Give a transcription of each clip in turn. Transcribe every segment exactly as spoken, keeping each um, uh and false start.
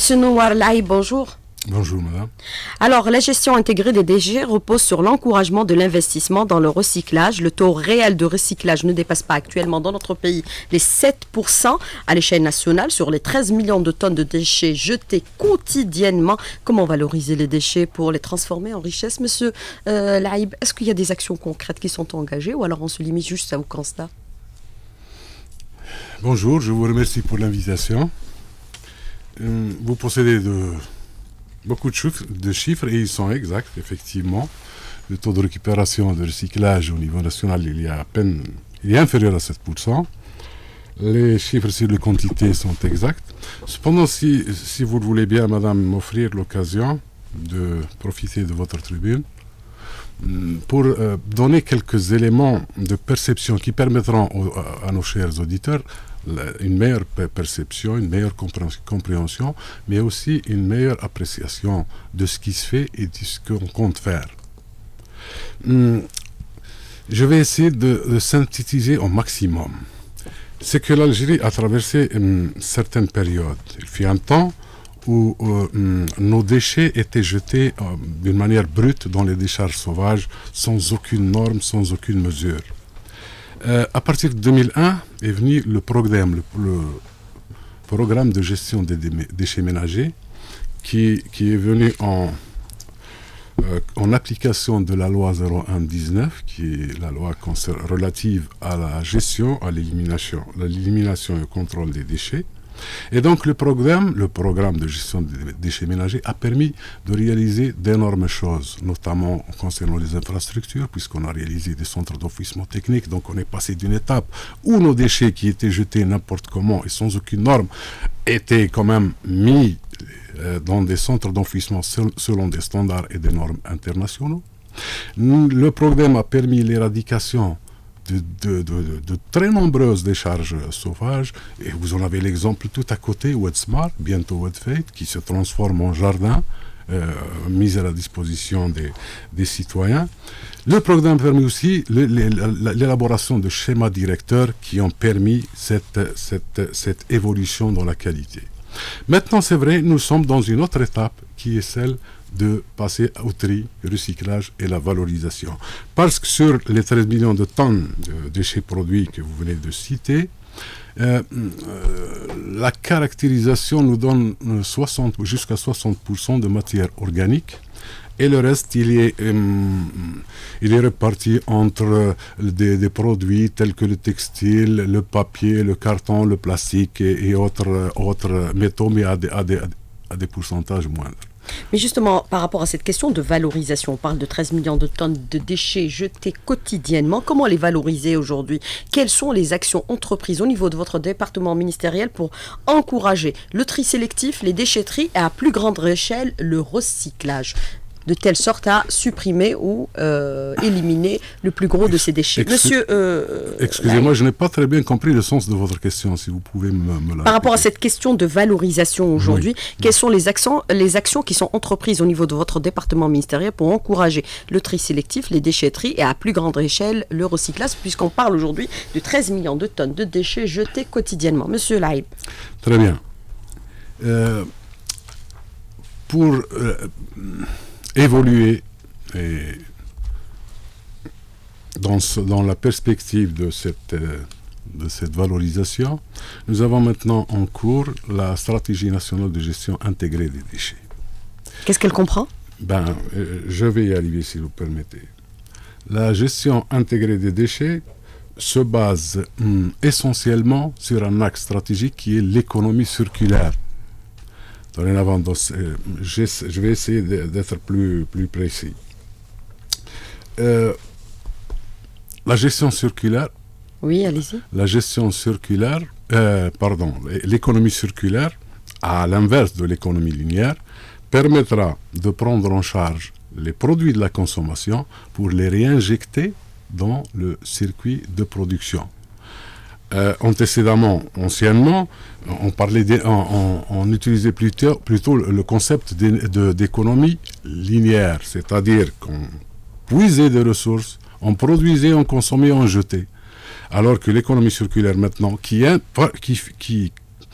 Monsieur Nouar Laïb, bonjour. Bonjour madame. Alors, la gestion intégrée des déchets repose sur l'encouragement de l'investissement dans le recyclage. Le taux réel de recyclage ne dépasse pas actuellement dans notre pays les sept pour cent à l'échelle nationale sur les treize millions de tonnes de déchets jetés quotidiennement. Comment valoriser les déchets pour les transformer en richesse, monsieur euh, Laïb? Est-ce qu'il y a des actions concrètes qui sont engagées ou alors on se limite juste au constat? Bonjour, je vous remercie pour l'invitation. Euh, vous possédez de... beaucoup de chiffres, de chiffres et ils sont exacts, effectivement. Le taux de récupération de recyclage au niveau national, il y a à peine, il est inférieur à sept pour cent. Les chiffres sur les quantités sont exacts. Cependant, si, si vous le voulez bien, madame, m'offrir l'occasion de profiter de votre tribune pour euh, donner quelques éléments de perception qui permettront au, à, à nos chers auditeurs une meilleure perception, une meilleure compréhension, mais aussi une meilleure appréciation de ce qui se fait et de ce qu'on compte faire. Hum, je vais essayer de, de synthétiser au maximum. C'est que l'Algérie a traversé hum, certaines périodes. Il fut un temps où euh, hum, nos déchets étaient jetés euh, d'une manière brute dans les décharges sauvages, sans aucune norme, sans aucune mesure. Euh, à partir de deux mille un est venu le programme, le, le programme de gestion des déchets ménagers qui, qui est venu en, euh, en application de la loi zéro un dix-neuf, qui est la loi relative à la gestion, à l'élimination, l'élimination et au contrôle des déchets. Et donc le programme, le programme de gestion des déchets ménagers a permis de réaliser d'énormes choses, notamment concernant les infrastructures, puisqu'on a réalisé des centres d'enfouissement technique. Donc on est passé d'une étape où nos déchets qui étaient jetés n'importe comment et sans aucune norme étaient quand même mis euh, dans des centres d'enfouissement selon des standards et des normes internationaux. Le programme a permis l'éradication De, de, de, de, de très nombreuses décharges sauvages, et vous en avez l'exemple tout à côté, Ouedsmar, bientôt Ouedfeit, qui se transforme en jardin, euh, mis à la disposition des, des citoyens. Le programme permet aussi l'élaboration de schémas directeurs qui ont permis cette, cette, cette évolution dans la qualité. Maintenant, c'est vrai, nous sommes dans une autre étape qui est celle de passer au tri, recyclage et la valorisation. Parce que sur les treize millions de tonnes de déchets produits que vous venez de citer, euh, euh, la caractérisation nous donne soixante, jusqu'à soixante pour cent de matière organique. Et le reste, il est, euh, il est réparti entre des, des produits tels que le textile, le papier, le carton, le plastique et, et autres, autres métaux, mais à des, à, des, à des pourcentages moindres. Mais justement, par rapport à cette question de valorisation, on parle de treize millions de tonnes de déchets jetés quotidiennement. Comment les valoriser aujourd'hui? Quelles sont les actions entreprises au niveau de votre département ministériel pour encourager le tri sélectif, les déchetteries et à plus grande échelle le recyclage, de telle sorte à supprimer ou euh, éliminer le plus gros de ces déchets? Excuse, Monsieur, euh, excusez-moi, je n'ai pas très bien compris le sens de votre question, si vous pouvez me, me la Par rapport répéter. à cette question de valorisation aujourd'hui, oui. Quelles sont les actions, les actions qui sont entreprises au niveau de votre département ministériel pour encourager le tri sélectif, les déchetteries et à plus grande échelle le recyclage, puisqu'on parle aujourd'hui de treize millions de tonnes de déchets jetés quotidiennement? Monsieur Laïb. Très bien. Euh, pour... Euh, évoluer et dans, ce, dans la perspective de cette, euh, de cette valorisation, nous avons maintenant en cours la stratégie nationale de gestion intégrée des déchets. Qu'est-ce qu'elle comprend? Ben, euh, je vais y arriver si vous permettez. La gestion intégrée des déchets se base hum, essentiellement sur un axe stratégique qui est l'économie circulaire. Dorénavant, euh, je vais essayer d'être plus, plus précis. Euh, la gestion circulaire. Oui, allez-y. La gestion circulaire, euh, pardon, l'économie circulaire, à l'inverse de l'économie linéaire, permettra de prendre en charge les produits de la consommation pour les réinjecter dans le circuit de production. Euh, antécédemment, anciennement, on, parlait de, on, on, on utilisait plutôt, plutôt le concept d'économie linéaire, c'est-à-dire qu'on puisait des ressources, on produisait, on consommait, on jetait. Alors que l'économie circulaire maintenant, qui, est, qui, qui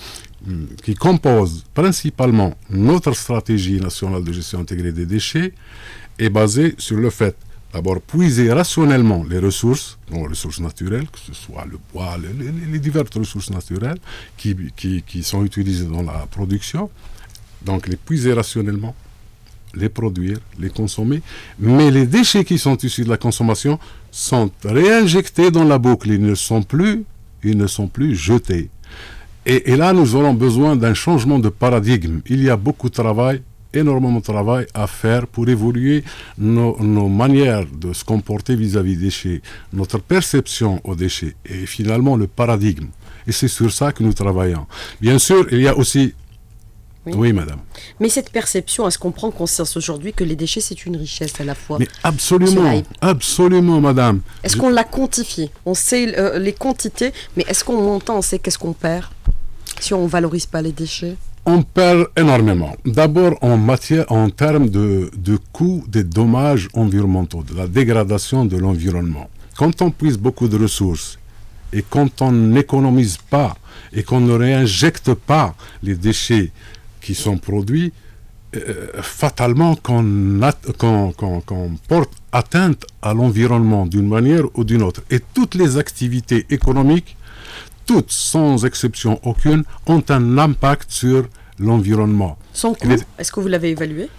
qui composent principalement notre stratégie nationale de gestion intégrée des déchets est basée sur le fait d'abord puiser rationnellement les ressources, donc les ressources naturelles, que ce soit le bois, les, les, les diverses ressources naturelles qui, qui, qui sont utilisées dans la production, donc les puiser rationnellement, les produire, les consommer, mais les déchets qui sont issus de la consommation sont réinjectés dans la boucle, ils ne sont plus, ils ne sont plus jetés. Et, et là, nous aurons besoin d'un changement de paradigme. Il y a beaucoup de travail, énormément de travail à faire pour évoluer nos, nos manières de se comporter vis-à-vis des déchets, notre perception aux déchets et finalement le paradigme. Et c'est sur ça que nous travaillons. Bien sûr, il y a aussi... Oui, oui madame. Mais cette perception, est-ce qu'on prend conscience aujourd'hui que les déchets, c'est une richesse à la fois? Mais absolument, absolument, madame. Est-ce Je... qu'on la quantifie? On sait euh, les quantités, mais est-ce qu'on montant, on sait qu'est-ce qu'on perd si on ne valorise pas les déchets? On perd énormément. D'abord en matière, en termes de, de coût des dommages environnementaux, de la dégradation de l'environnement. Quand on puise beaucoup de ressources et quand on n'économise pas et qu'on ne réinjecte pas les déchets qui sont produits, euh, fatalement qu'on, qu'on, qu'on, qu'on porte atteinte à l'environnement d'une manière ou d'une autre. Et toutes les activités économiques, toutes, sans exception aucune, ont un impact sur l'environnement. Son coût, les... est-ce que vous l'avez évalué?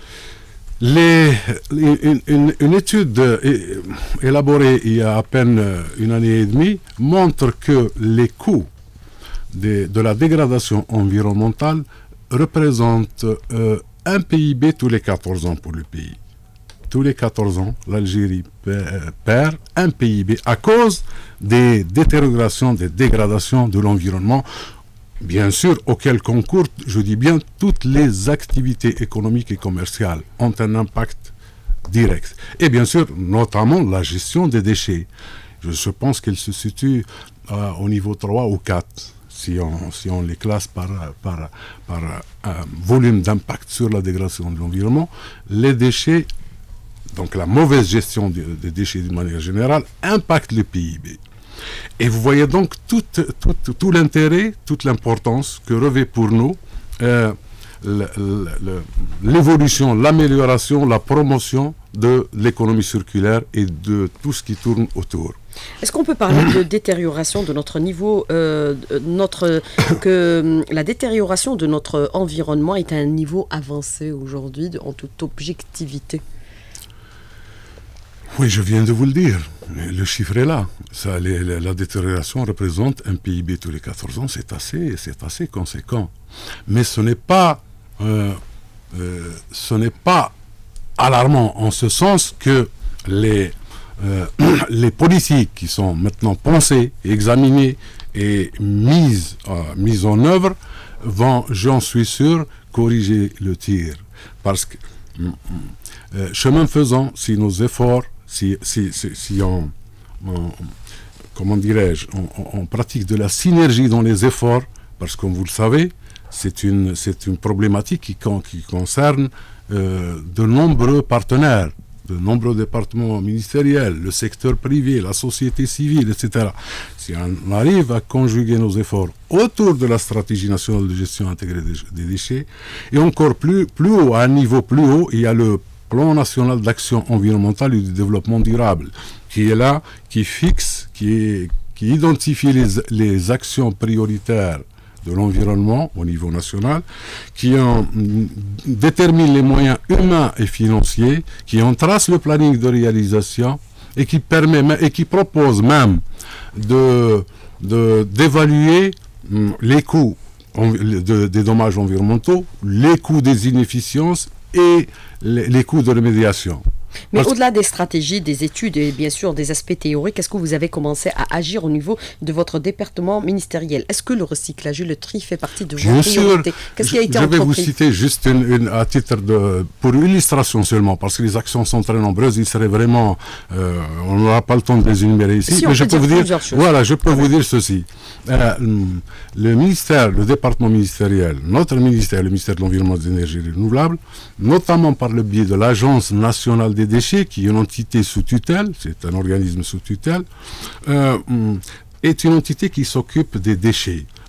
Les, une, une, une étude euh, élaborée il y a à peine une année et demie montre que les coûts de, de la dégradation environnementale représentent euh, un P I B tous les quatorze ans pour le pays. Tous les quatorze ans, l'Algérie perd un P I B à cause des détériorations, des dégradations de l'environnement, bien sûr, auxquelles concourent, je dis bien, toutes les activités économiques et commerciales ont un impact direct. Et bien sûr, notamment la gestion des déchets. Je, je pense qu'elle se situe euh, au niveau trois ou quatre, si on, si on les classe par, par, par un volume d'impact sur la dégradation de l'environnement. Les déchets, donc la mauvaise gestion des, des déchets d'une manière générale, impacte le P I B. Et vous voyez donc tout, tout, tout l'intérêt, toute l'importance que revêt pour nous euh, l'évolution, l'amélioration, la promotion de l'économie circulaire et de tout ce qui tourne autour. Est-ce qu'on peut parler de détérioration de notre niveau, euh, notre, que la détérioration de notre environnement est à un niveau avancé aujourd'hui, en toute objectivité? Oui, je viens de vous le dire. Le chiffre est là. Ça, les, la, la détérioration représente un P I B tous les quatorze ans. C'est assez, c'est assez conséquent. Mais ce n'est pas, euh, euh, ce n'est pas alarmant en ce sens que les, euh, les politiques qui sont maintenant pensées, examinées et mises, euh, mises en œuvre vont, j'en suis sûr, corriger le tir. Parce que, euh, chemin faisant, si nos efforts Si, si, si, si on, on, comment dirais-je, on, on pratique de la synergie dans les efforts, parce que comme vous le savez, c'est une, c'est une problématique qui, qui concerne euh, de nombreux partenaires, de nombreux départements ministériels, le secteur privé, la société civile, et cetera. Si on arrive à conjuguer nos efforts autour de la stratégie nationale de gestion intégrée des, des déchets, et encore plus, plus haut, à un niveau plus haut, il y a le plan national d'action environnementale et de développement durable, qui est là, qui fixe, qui, est, qui identifie les, les actions prioritaires de l'environnement au niveau national, qui en détermine les moyens humains et financiers, qui en trace le planning de réalisation et qui permet et qui propose même de, de, d'évaluer les coûts de, des dommages environnementaux, les coûts des inefficiences et les, les coûts de remédiation. Mais Parce... au-delà des stratégies, des études et bien sûr des aspects théoriques, est-ce que vous avez commencé à agir au niveau de votre département ministériel? Est-ce que le recyclage et le tri fait partie de vos priorités? Qu'est-ce qui a été entrepris? Je vais vous citer juste une, une, à titre de, pour illustration seulement, parce que les actions sont très nombreuses. Il serait vraiment, euh, on n'aura pas le temps de les énumérer ici. Si, mais je peux vous dire, choses. voilà, je peux vous dire ceci. Euh, le ministère, le département ministériel, notre ministère, le ministère de l'Environnement et des Énergies Renouvelables, notamment par le biais de l'Agence nationale des déchets, qui est une entité sous tutelle, c'est un organisme sous tutelle, euh, est une entité qui s'occupe des déchets.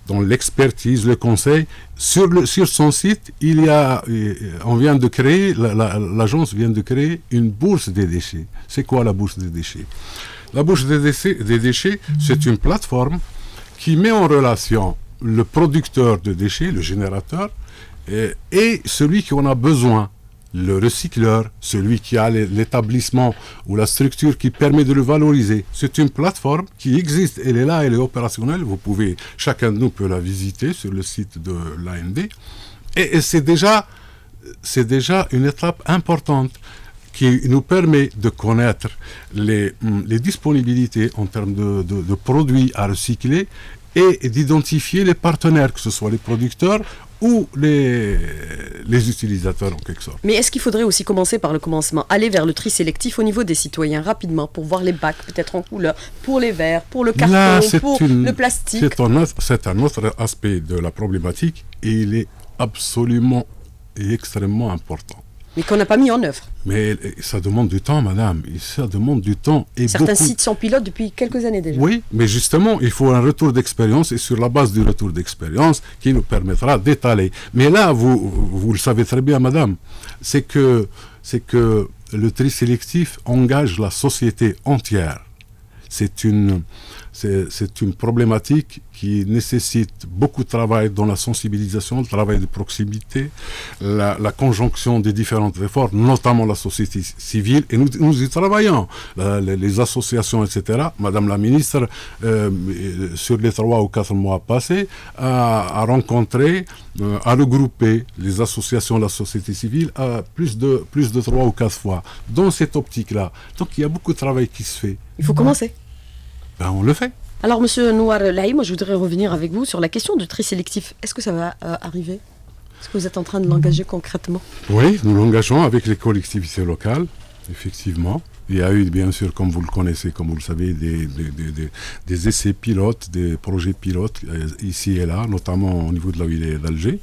dans l'expertise, le conseil. Sur, le, sur son site, il y a, on vient de créer, l'agence vient de créer une bourse des déchets. C'est quoi la bourse des déchets? La bourse des déchets, des déchets, c'est une plateforme qui met en relation le producteur de déchets, le générateur, et, et celui qui en a besoin, le recycleur, celui qui a l'établissement ou la structure qui permet de le valoriser. C'est une plateforme qui existe, elle est là, elle est opérationnelle. Vous pouvez, chacun de nous peut la visiter sur le site de l'A N D. Et, et c'est déjà, c'est déjà une étape importante qui nous permet de connaître les, les disponibilités en termes de, de, de produits à recycler et d'identifier les partenaires, que ce soit les producteurs ou les, les utilisateurs en quelque sorte. Mais est-ce qu'il faudrait aussi commencer par le commencement, aller vers le tri sélectif au niveau des citoyens rapidement pour voir les bacs peut-être en couleur, pour les verres, pour le carton, Là, pour une, le plastique? C'est un, c'est un autre aspect de la problématique et il est absolument et extrêmement important. Mais qu'on n'a pas mis en œuvre. Mais ça demande du temps, madame. Ça demande du temps. Et certains beaucoup... sites sont pilotes depuis quelques années déjà. Oui, mais justement, il faut un retour d'expérience et sur la base du retour d'expérience qui nous permettra d'étaler. Mais là, vous, vous le savez très bien, madame, c'est que, c'est que le tri sélectif engage la société entière. C'est une, c'est, c'est une problématique qui nécessite beaucoup de travail dans la sensibilisation, le travail de proximité, la, la conjonction des différentes efforts, notamment la société civile, et nous, nous y travaillons, la, les, les associations, et cetera. Madame la ministre, euh, sur les trois ou quatre mois passés, a, a rencontré, euh, a regroupé les associations de la société civile à plus de, plus de trois ou quatre fois, dans cette optique-là. Donc il y a beaucoup de travail qui se fait. Il faut commencer. Ben, on le fait. Alors, Monsieur Nouar Lahi, moi je voudrais revenir avec vous sur la question du tri sélectif. Est-ce que ça va euh, arriver? Est-ce que vous êtes en train de l'engager concrètement? Oui, nous l'engageons avec les collectivités locales, effectivement. Il y a eu, bien sûr, comme vous le connaissez, comme vous le savez, des, des, des, des, des essais pilotes, des projets pilotes, euh, ici et là, notamment au niveau de la wilaya d'Alger,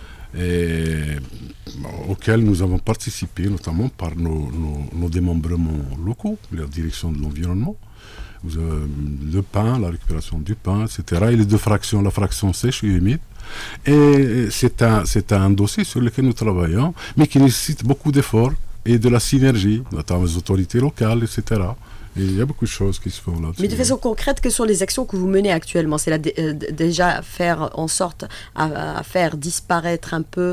et auxquels nous avons participé, notamment par nos, nos, nos démembrements locaux, la direction de l'environnement. Euh, le pain, la récupération du pain, et cetera. Et les deux fractions, la fraction sèche et humide. Et c'est un, c'est un dossier sur lequel nous travaillons, mais qui nécessite beaucoup d'efforts et de la synergie, notamment les autorités locales, et cetera. Et il y a beaucoup de choses qui se font là-dessus. Mais de façon concrète, quelles sont les actions que vous menez actuellement? C'est là euh, déjà faire en sorte à, à faire disparaître un peu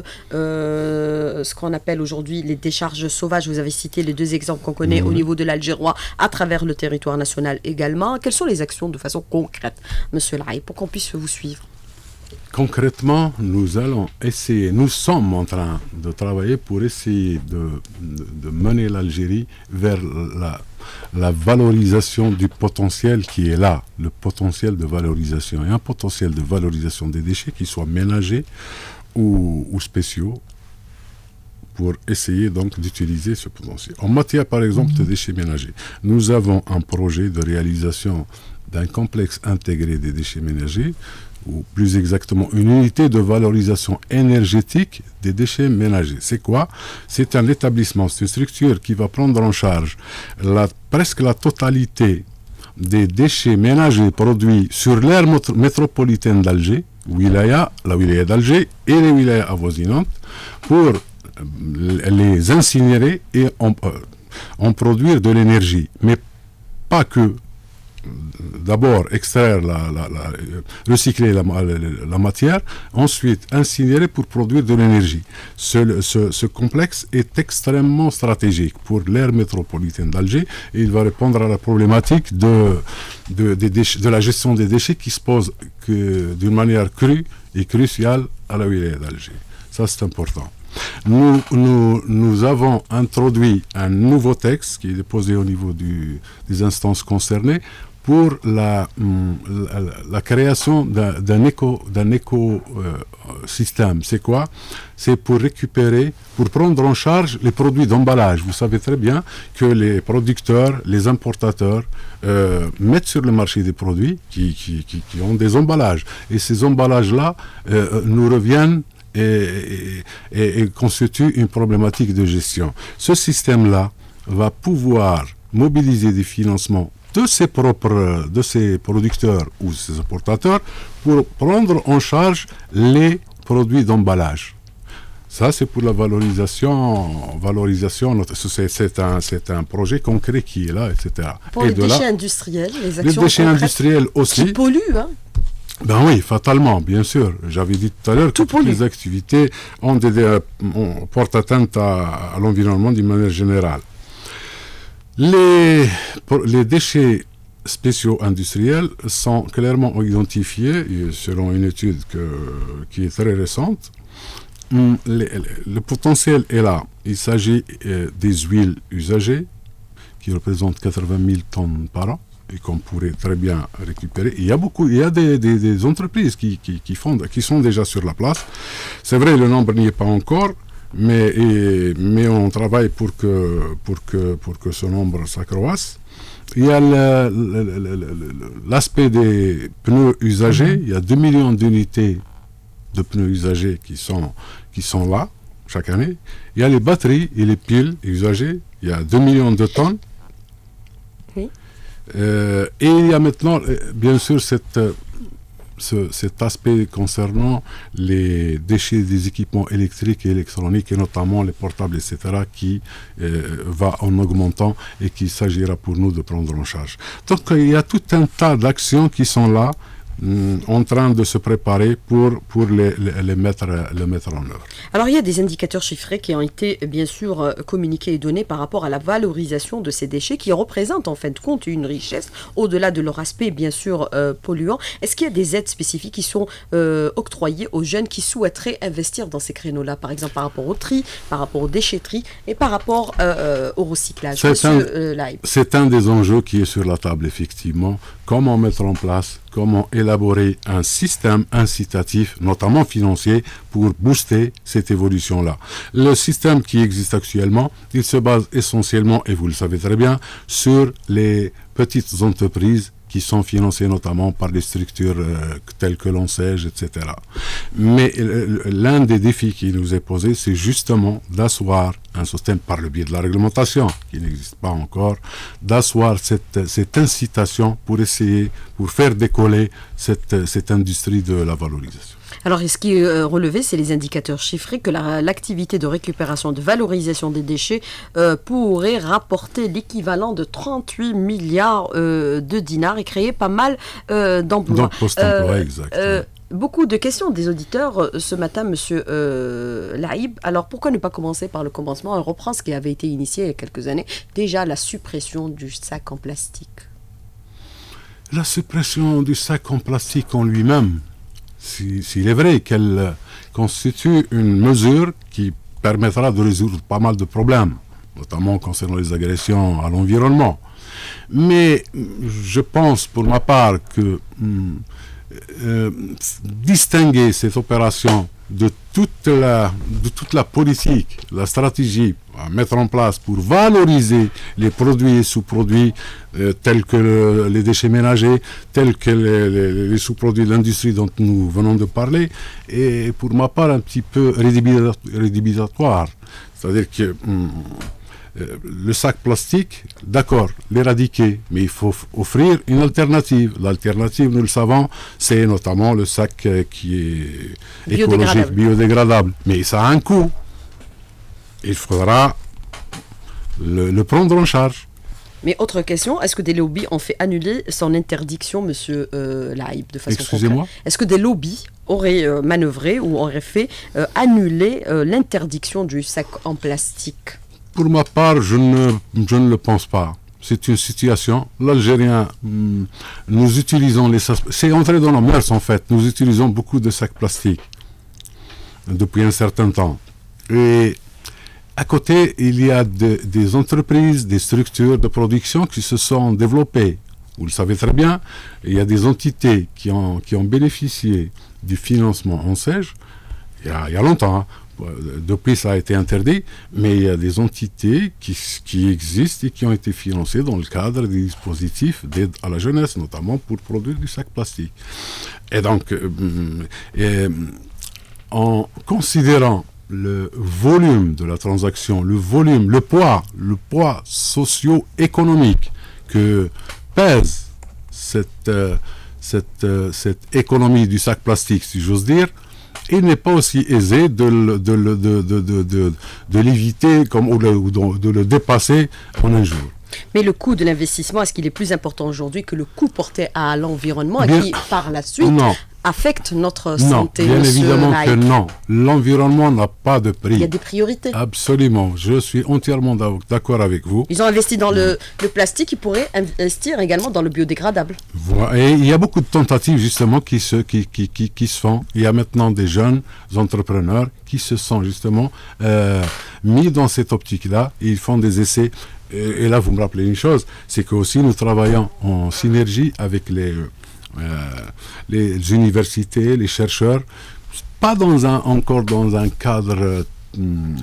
euh, ce qu'on appelle aujourd'hui les décharges sauvages. Vous avez cité les deux exemples qu'on connaît mmh. au niveau de l'Algérois, à travers le territoire national également. Quelles sont les actions de façon concrète, Monsieur Lahi, pour qu'on puisse vous suivre? Concrètement, nous allons essayer, nous sommes en train de travailler pour essayer de, de, de mener l'Algérie vers la, la valorisation du potentiel qui est là, le potentiel de valorisation. Et un potentiel de valorisation des déchets qui soit ménagers ou, ou spéciaux pour essayer donc d'utiliser ce potentiel. En matière par exemple de déchets ménagers, nous avons un projet de réalisation d'un complexe intégré des déchets ménagers, ou plus exactement une unité de valorisation énergétique des déchets ménagers. C'est quoi? C'est un établissement, c'est une structure qui va prendre en charge la, presque la totalité des déchets ménagers produits sur l'aire métropolitaine d'Alger, wilaya, la wilaya d'Alger et les wilayas avoisinantes, pour les incinérer et en, euh, en produire de l'énergie. Mais pas que. D'abord extraire, la, la, la, recycler la, la, la matière, ensuite incinérer pour produire de l'énergie. Ce, ce, ce complexe est extrêmement stratégique pour l'aire métropolitaine d'Alger et il va répondre à la problématique de, de, de, déchets, de la gestion des déchets qui se pose d'une manière crue et cruciale à la wilaya d'Alger. Ça, c'est important. Nous, nous, nous avons introduit un nouveau texte qui est déposé au niveau du, des instances concernées pour la, la, la création d'un éco, d'un éco-système. C'est quoi? C'est pour récupérer, pour prendre en charge les produits d'emballage. Vous savez très bien que les producteurs, les importateurs euh, mettent sur le marché des produits qui, qui, qui, qui ont des emballages. Et ces emballages-là euh, nous reviennent et, et, et constituent une problématique de gestion. Ce système-là va pouvoir mobiliser des financements de ses propres, de ses producteurs ou ses importateurs pour prendre en charge les produits d'emballage. Ça, c'est pour la valorisation. valorisation c'est un, un projet concret qui est là, et cetera. Pour et les de déchets là, industriels, les actions les déchets industriels aussi. Qui polluent, hein. Ben oui, fatalement, bien sûr. J'avais dit tout à l'heure que Tout toutes pollue. les activités ont des, euh, on portent atteinte à, à l'environnement d'une manière générale. Les, les déchets spéciaux industriels sont clairement identifiés, selon une étude que, qui est très récente. Le, le, le potentiel est là. Il s'agit euh, des huiles usagées, qui représentent quatre-vingt mille tonnes par an, et qu'on pourrait très bien récupérer. Il y a beaucoup, il y a des, des, des entreprises qui, qui, qui, font, qui sont déjà sur la place. C'est vrai, le nombre n'y est pas encore, mais, et, mais on travaille pour que, pour que, pour que ce nombre s'accroisse. Il y a l'aspect des pneus usagés. Il y a deux millions d'unités de pneus usagés qui sont, qui sont là chaque année. Il y a les batteries et les piles usagées. Il y a deux millions de tonnes. Oui. Euh, et il y a maintenant, bien sûr, cette, ce, cet aspect concernant les déchets des équipements électriques et électroniques, et notamment les portables, et cetera, qui euh, va en augmentant et qu'il s'agira pour nous de prendre en charge. Donc, il y a tout un tas d'actions qui sont là, en train de se préparer pour, pour les, les, les, mettre, les mettre en œuvre. Alors, il y a des indicateurs chiffrés qui ont été, bien sûr, communiqués et donnés par rapport à la valorisation de ces déchets qui représentent, en fin de compte, une richesse, au-delà de leur aspect, bien sûr, euh, polluant. Est-ce qu'il y a des aides spécifiques qui sont euh, octroyées aux jeunes qui souhaiteraient investir dans ces créneaux-là, par exemple, par rapport au tri, par rapport aux déchetteries et par rapport euh, au recyclage? C'est un, euh, c'est un des enjeux qui est sur la table, effectivement. Comment mettre en place, comment élaborer un système incitatif, notamment financier, pour booster cette évolution-là. Le système qui existe actuellement, il se base essentiellement, et vous le savez très bien, sur les petites entreprises qui sont financées notamment par des structures euh, telles que l'ONCEJ, et cetera. Mais euh, l'un des défis qui nous est posé, c'est justement d'asseoir un système par le biais de la réglementation, qui n'existe pas encore, d'asseoir cette, cette incitation pour essayer, pour faire décoller cette, cette industrie de la valorisation. Alors, ce qui est euh, relevé, c'est les indicateurs chiffrés que l'activité la, de récupération, de valorisation des déchets euh, pourrait rapporter l'équivalent de trente-huit milliards euh, de dinars et créer pas mal euh, d'emplois. Donc, post-emploi, euh, exact. Euh, Beaucoup de questions des auditeurs ce matin, Monsieur euh, Laïb. Alors, pourquoi ne pas commencer par le commencement et reprendre ce qui avait été initié il y a quelques années, déjà la suppression du sac en plastique? La suppression du sac en plastique en lui-même, s'il si, si est vrai qu'elle constitue une mesure qui permettra de résoudre pas mal de problèmes, notamment concernant les agressions à l'environnement. Mais je pense, pour ma part, que hum, Euh, distinguer cette opération de toute la, de toute la politique, la stratégie à mettre en place pour valoriser les produits et sous-produits euh, tels que le, les déchets ménagers, tels que les, les, les sous-produits de l'industrie dont nous venons de parler, est pour ma part un petit peu rédhibitoire. C'est-à-dire que hum, le sac plastique, d'accord, l'éradiquer, mais il faut offrir une alternative. L'alternative, nous le savons, c'est notamment le sac euh, qui est écologique, biodégradable. biodégradable. Mais ça a un coût. Il faudra le, le prendre en charge. Mais autre question, est-ce que des lobbies ont fait annuler son interdiction, Monsieur euh, Laïb, de façon Excusez-moi. Est-ce que des lobbies auraient euh, manœuvré ou auraient fait euh, annuler euh, l'interdiction du sac en plastique? Pour ma part, je ne, je ne le pense pas. C'est une situation. L'Algérien, nous utilisons les... C'est entré dans nos mœurs, en fait. Nous utilisons beaucoup de sacs plastiques depuis un certain temps. Et à côté, il y a de, des entreprises, des structures de production qui se sont développées. Vous le savez très bien, il y a des entités qui ont, qui ont bénéficié du financement ONCEJ il y a, il y a longtemps, hein. Depuis, ça a été interdit, mais il y a des entités qui, qui existent et qui ont été financées dans le cadre des dispositifs d'aide à la jeunesse, notamment pour produire du sac plastique. Et donc, euh, et, en considérant le volume de la transaction, le volume, le poids, le poids socio-économique que pèse cette, euh, cette, euh, cette économie du sac plastique, si j'ose dire, il n'est pas aussi aisé de, le, de, le, de, de, de, de, de l'éviter comme, ou, le, ou de, de le dépasser en un jour. Mais le coût de l'investissement, est-ce qu'il est plus important aujourd'hui que le coût porté à l'environnement et qui, par la suite, non. affecte notre santé? Non, bien évidemment que non. L'environnement n'a pas de prix. Il y a des priorités. Absolument. Je suis entièrement d'accord avec vous. Ils ont investi dans le, le plastique, ils pourraient investir également dans le biodégradable. Voilà. Et il y a beaucoup de tentatives, justement, qui se, qui, qui, qui, qui se font. Il y a maintenant des jeunes entrepreneurs qui se sont, justement, euh, mis dans cette optique-là. Ils font des essais. Et là, vous me rappelez une chose, c'est qu'aussi nous travaillons en synergie avec les, euh, les universités, les chercheurs, pas dans un, encore dans un cadre euh,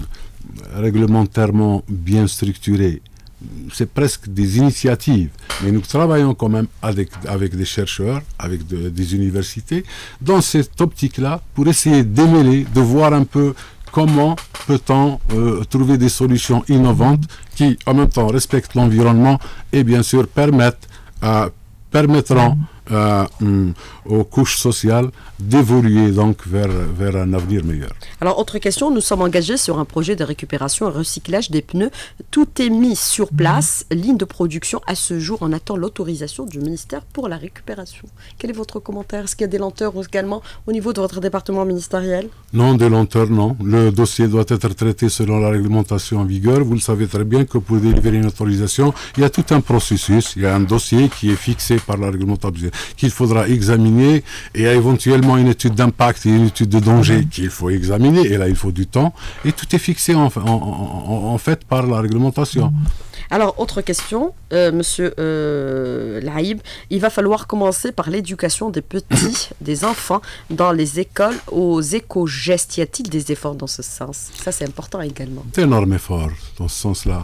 réglementairement bien structuré. C'est presque des initiatives, mais nous travaillons quand même avec, avec des chercheurs, avec de, des universités, dans cette optique-là, pour essayer de démêler, de voir un peu comment peut-on euh, trouver des solutions innovantes qui, en même temps, respectent l'environnement et, bien sûr, permettent, euh, permettront euh, um, aux couches sociales d'évoluer donc vers, vers un avenir meilleur. Alors, autre question, nous sommes engagés sur un projet de récupération et recyclage des pneus. Tout est mis sur place, ligne de production. À ce jour, on attend l'autorisation du ministère pour la récupération. Quel est votre commentaire? Est-ce qu'il y a des lenteurs également au niveau de votre département ministériel? Non, des lenteurs, non. Le dossier doit être traité selon la réglementation en vigueur. Vous le savez très bien que pour délivrer une autorisation, il y a tout un processus. Il y a un dossier qui est fixé par la réglementation qu'il faudra examiner et éventuellement une étude d'impact et une étude de danger qu'il faut examiner. Et là, il faut du temps. Et tout est fixé en, en, en, en fait par la réglementation. Alors, autre question, euh, Monsieur euh, Laïb, il va falloir commencer par l'éducation des petits, des enfants dans les écoles aux éco-gestes. Y a-t-il des efforts dans ce sens? Ça, c'est important également. D'énormes efforts dans ce sens-là.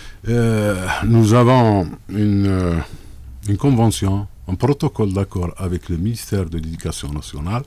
Euh, nous avons une, euh, une convention, un protocole d'accord avec le ministère de l'Éducation nationale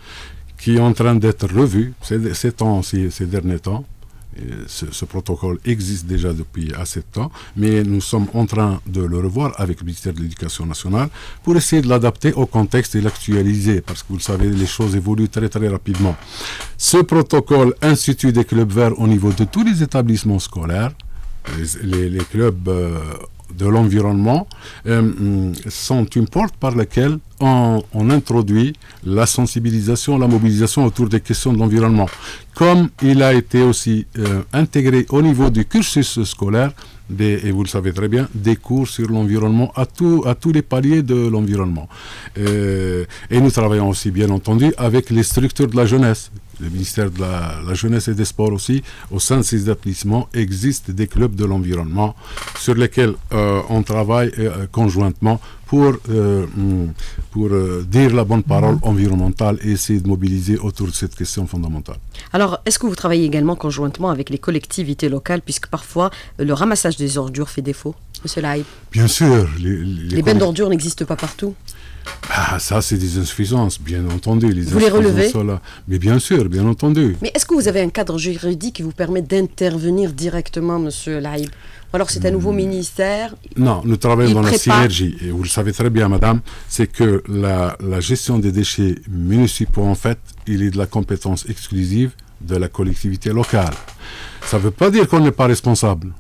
qui est en train d'être revu ces, ces, temps, ces, ces derniers temps. Ce, ce protocole existe déjà depuis assez de temps, mais nous sommes en train de le revoir avec le ministère de l'Éducation nationale pour essayer de l'adapter au contexte et l'actualiser, parce que vous le savez, les choses évoluent très très rapidement. Ce protocole institue des clubs verts au niveau de tous les établissements scolaires, les, les, les clubs euh, de l'environnement euh, sont une porte par laquelle on, on introduit la sensibilisation, la mobilisation autour des questions de l'environnement. Comme il a été aussi euh, intégré au niveau du cursus scolaire, des, et vous le savez très bien, des cours sur l'environnement à, tout, à tous les paliers de l'environnement. Euh, et nous travaillons aussi, bien entendu, avec les structures de la jeunesse. Le ministère de la, la Jeunesse et des Sports aussi, au sein de ces établissements, existent des clubs de l'environnement sur lesquels euh, on travaille euh, conjointement pour, euh, pour euh, dire la bonne parole mmh. environnementale et essayer de mobiliser autour de cette question fondamentale. Alors, est-ce que vous travaillez également conjointement avec les collectivités locales, puisque parfois euh, le ramassage des ordures fait défaut, Monsieur Laïb? Bien sûr. Les, les, les bennes d'ordures n'existent pas partout. Ah, ça, c'est des insuffisances, bien entendu. Les vous les relevez? Là. Mais bien sûr, bien entendu. Mais est-ce que vous avez un cadre juridique qui vous permet d'intervenir directement, Monsieur Laïb? Ou alors c'est un nouveau ministère? Non, nous travaillons dans prépare... la synergie. Et vous le savez très bien, madame, c'est que la, la gestion des déchets municipaux, en fait, il est de la compétence exclusive de la collectivité locale. Ça ne veut pas dire qu'on n'est pas responsable.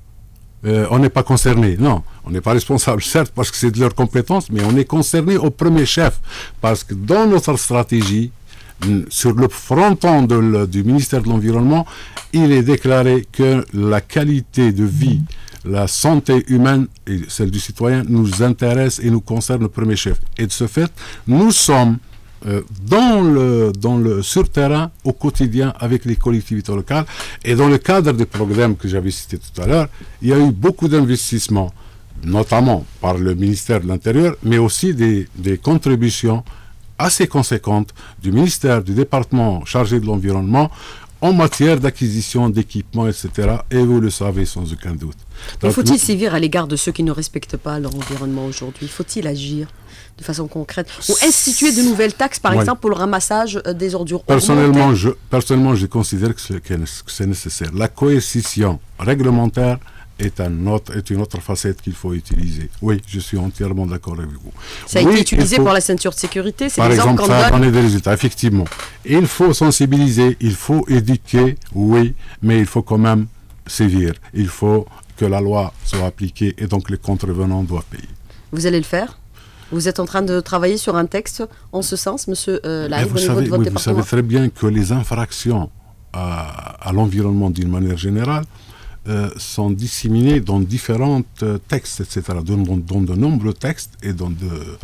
Euh, on n'est pas concerné, non, on n'est pas responsable, certes, parce que c'est de leur compétence, mais on est concerné au premier chef, parce que dans notre stratégie, sur le fronton de le, du ministère de l'Environnement, il est déclaré que la qualité de vie, la santé humaine et celle du citoyen nous intéresse et nous concerne au premier chef. Et de ce fait, nous sommes Euh, dans le, dans le, sur terrain, au quotidien, avec les collectivités locales. Et dans le cadre des programmes que j'avais cités tout à l'heure, il y a eu beaucoup d'investissements, notamment par le ministère de l'Intérieur, mais aussi des, des contributions assez conséquentes du ministère, du département chargé de l'environnement, en matière d'acquisition d'équipements, et cetera. Et vous le savez sans aucun doute. Mais faut-il sévir à l'égard de ceux qui ne respectent pas leur environnement aujourd'hui? Faut-il agir de façon concrète ou instituer de nouvelles taxes, par oui. exemple, pour le ramassage des ordures? Personnellement, je, personnellement, je considère que c'est nécessaire. La coercition réglementaire est, un autre, est une autre facette qu'il faut utiliser. Oui, je suis entièrement d'accord avec vous. Ça a oui, été utilisé faut, pour la ceinture de sécurité, c'est par exemple, ça a donne... donné des résultats, effectivement. Il faut sensibiliser, il faut éduquer, oui, mais il faut quand même sévir. Il faut que la loi soit appliquée et donc les contrevenants doivent payer. Vous allez le faire? Vous êtes en train de travailler sur un texte en ce sens, monsieur euh, Laïb, au niveau de votre oui, département? Vous savez très bien que les infractions à, à l'environnement d'une manière générale euh, sont disséminées dans différents euh, textes, et cetera, dans, dans, dans de nombreux textes et dans de euh,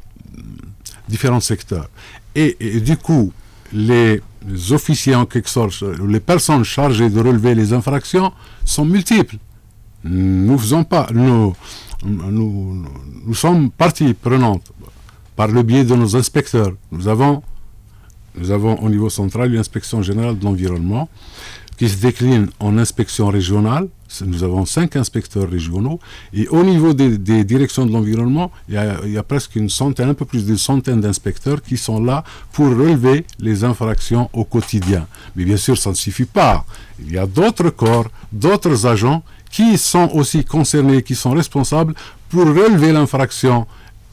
différents secteurs. Et, et du coup, les officiers en quelque sorte, les personnes chargées de relever les infractions sont multiples. Nous faisons pas, nous, nous, nous sommes partie prenante par le biais de nos inspecteurs. Nous avons, nous avons au niveau central une inspection générale de l'environnement qui se décline en inspection régionale. Nous avons cinq inspecteurs régionaux et au niveau des, des directions de l'environnement, il y a, il y a presque une centaine, un peu plus d'une centaine d'inspecteurs qui sont là pour relever les infractions au quotidien. Mais bien sûr, ça ne suffit pas. Il y a d'autres corps, d'autres agents qui sont aussi concernés, qui sont responsables pour relever l'infraction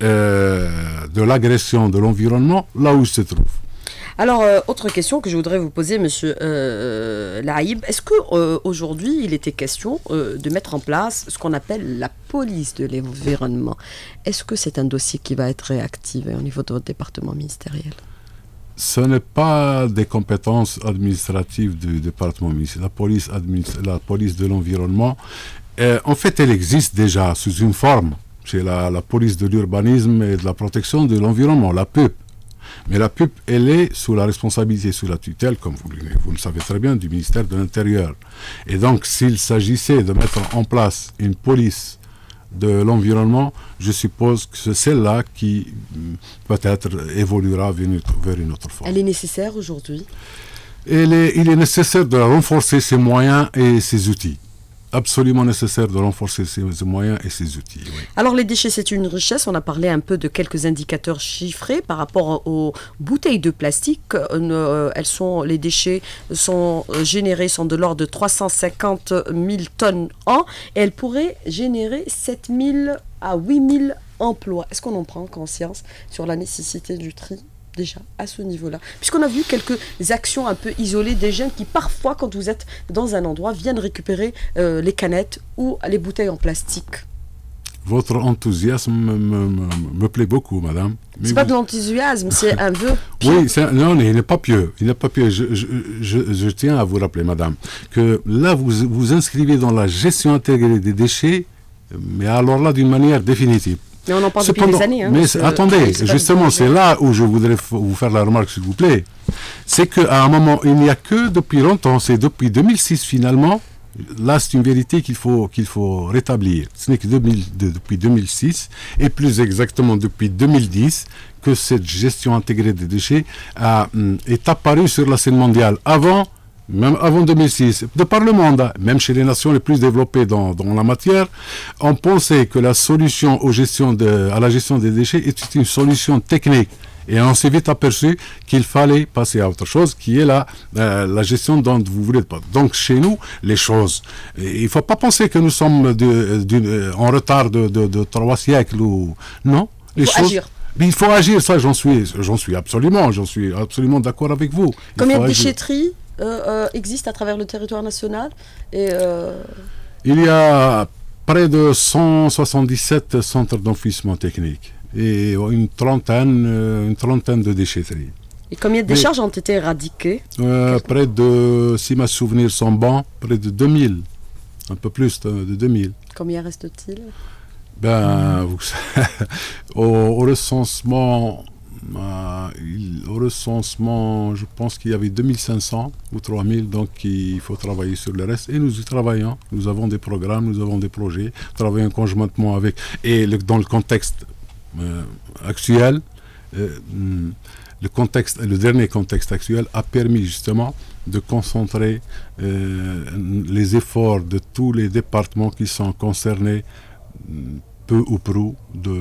euh, de l'agression de l'environnement là où il se trouve. Alors, euh, autre question que je voudrais vous poser, monsieur euh, Laïb, est-ce qu'aujourd'hui, euh, il était question euh, de mettre en place ce qu'on appelle la police de l'environnement? Est-ce que c'est un dossier qui va être réactivé au niveau de votre département ministériel? Ce n'est pas des compétences administratives du département ministériel. La police, la police de l'environnement, euh, en fait, elle existe déjà sous une forme. C'est la, la police de l'urbanisme et de la protection de l'environnement, la P U P. Mais la P U P, elle est sous la responsabilité, sous la tutelle, comme vous, vous le savez très bien, du ministère de l'Intérieur. Et donc, s'il s'agissait de mettre en place une police de l'environnement, je suppose que c'est celle-là qui peut-être évoluera vers une, vers une autre forme. Elle est nécessaire aujourd'hui? Il est nécessaire de renforcer ses moyens et ses outils. Absolument nécessaire de renforcer ses, ses moyens et ses outils. Oui. Alors les déchets, c'est une richesse. On a parlé un peu de quelques indicateurs chiffrés par rapport aux bouteilles de plastique. Euh, elles sont, les déchets sont générés, sont de l'ordre de trois cent cinquante mille tonnes an et elles pourraient générer sept mille à huit mille emplois. Est-ce qu'on en prend conscience sur la nécessité du tri déjà à ce niveau-là? Puisqu'on a vu quelques actions un peu isolées des jeunes qui parfois, quand vous êtes dans un endroit, viennent récupérer euh, les canettes ou les bouteilles en plastique. Votre enthousiasme me, me, me plaît beaucoup, madame. C'est pas de l'enthousiasme, c'est un vœu pieux. Oui, un, non, il n'est pas pieux. Il n'est pas pieux. Je, je, je, je tiens à vous rappeler, madame, que là, vous vous inscrivez dans la gestion intégrée des déchets, mais alors là, d'une manière définitive. Mais on en parle depuis des années. Hein, mais attendez, justement, c'est là où je voudrais vous faire la remarque, s'il vous plaît. C'est qu'à un moment, il n'y a que depuis longtemps, c'est depuis deux mille six finalement, là c'est une vérité qu'il faut, qu'il faut rétablir. Ce n'est que deux mille, de, depuis deux mille six, et plus exactement depuis deux mille dix, que cette gestion intégrée des déchets a, est apparue sur la scène mondiale. Avant, même avant deux mille six, de par le monde, même chez les nations les plus développées dans, dans la matière, on pensait que la solution aux gestion de, à la gestion des déchets était une solution technique. Et on s'est vite aperçu qu'il fallait passer à autre chose, qui est la, euh, la gestion dont vous voulez pas. Donc chez nous, les choses, il ne faut pas penser que nous sommes de, de, en retard de, de, de trois siècles. Ou, non, les il faut choses, agir. Mais il faut agir, ça j'en suis, j'en suis absolument, j'en suis absolument d'accord avec vous. Il Combien de déchetteries Euh, euh, existe à travers le territoire national et euh... Il y a près de cent soixante-dix-sept centres d'enfouissement technique et une trentaine, une trentaine de déchetteries. Et combien de décharges Mais, ont été éradiquées? euh, Près de, si mes souvenirs sont bons, près de deux mille, un peu plus de, de deux mille. Combien reste-t-il? Ben, vous, au, au recensement... Euh, il, au recensement, je pense qu'il y avait deux mille cinq cents ou trois mille, donc il faut travailler sur le reste. Et nous y travaillons. Nous avons des programmes, nous avons des projets, travaillons conjointement avec. Et le, dans le contexte euh, actuel, euh, le, contexte, le dernier contexte actuel a permis justement de concentrer euh, les efforts de tous les départements qui sont concernés peu ou prou de,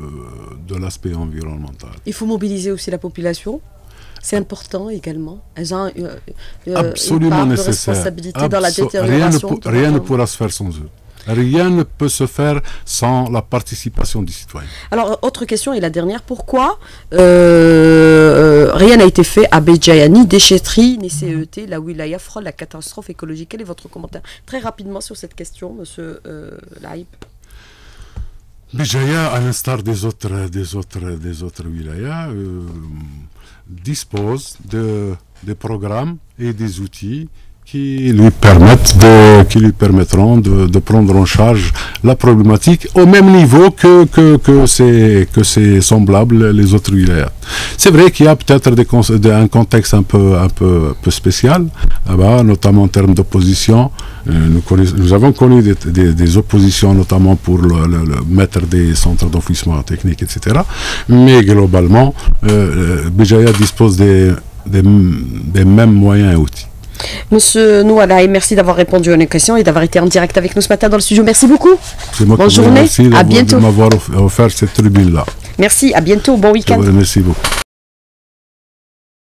de l'aspect environnemental. Il faut mobiliser aussi la population. C'est important également. Elles ont euh, Absolument une part nécessaire. de responsabilité Absol dans la détérioration. Rien ne, rien ne pourra se faire sans eux. Rien ne peut se faire sans la participation du citoyen. Alors, autre question et la dernière, pourquoi euh, rien n'a été fait à Béjaïa, ni déchetterie, ni C E T, la wilaya frôle la catastrophe écologique? Quel est votre commentaire très rapidement sur cette question, monsieur euh, Laïb? Béjaïa, à l'instar des autres, des autres, des autres wilayas, euh, dispose de, des programmes et des outils qui lui permettent de, qui lui permettront de, de prendre en charge la problématique au même niveau que, que, que, c'est, que c'est semblable les autres wilayas. C'est vrai qu'il y a peut-être des, des, un contexte un peu, un peu, un peu spécial, là-bas, notamment en termes d'opposition. Euh, nous, nous avons connu des, des, des oppositions, notamment pour le, le, le mettre des centres d'enfouissement technique, et cetera. Mais globalement, euh, Béjaïa dispose des, des, des mêmes moyens et outils. Monsieur Noualaï, merci d'avoir répondu à nos questions et d'avoir été en direct avec nous ce matin dans le studio. Merci beaucoup. C'est moi Bonne qui journée. Merci à bientôt. de m'avoir offert cette tribune-là. Merci, à bientôt. Bon week-end. Merci beaucoup.